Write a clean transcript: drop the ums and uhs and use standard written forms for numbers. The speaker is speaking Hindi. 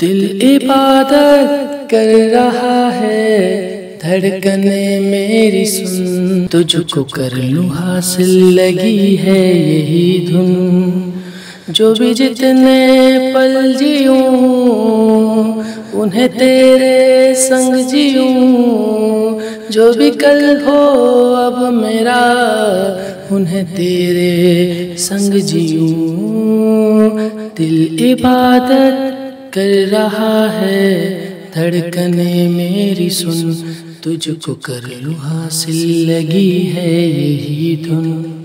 दिल इबादत कर रहा है, धड़कने मेरी सुन, तुझको कर लूँ हासिल लगी है यही धुन। जो भी जितने पल जीऊँ उन्हें तेरे संग जीऊँ, जो भी कल हो अब मेरा उन्हें तेरे संग जीऊँ। दिल इबादत कर रहा है, धड़कने मेरी सुन, तुझको कर लूँ हासिल लगी है यही धुन।